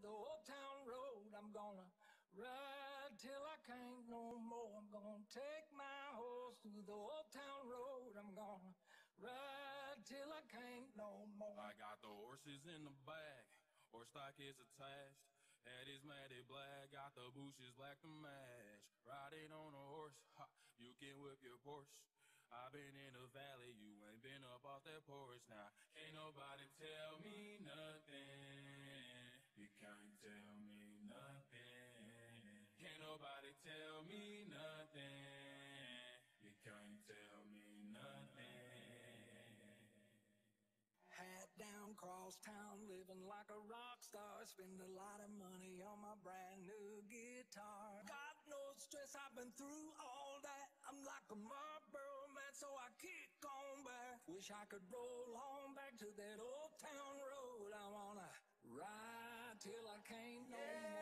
the old town road. I'm gonna ride till I can't no more. I'm gonna take my horse through the old town road. I'm gonna ride till I can't no more. I got the horses in the back, horse stock is attached. Head is matted black, got the bushes black to match. Riding on a horse, ha, you can whip your Porsche. I've been in the valley, you ain't been up off that porch. Now, can't nobody tell me nothing. You can't tell me nothing. Can't nobody tell me nothing. You can't tell me nothing. Hat down, cross town, living like a rock star. Spend a lot of money on my brand new guitar. Got no stress, I've been through all that. I'm like a Marlboro man, so I kick on back. Wish I could roll on back to that old town road. I wanna ride till I can't no more.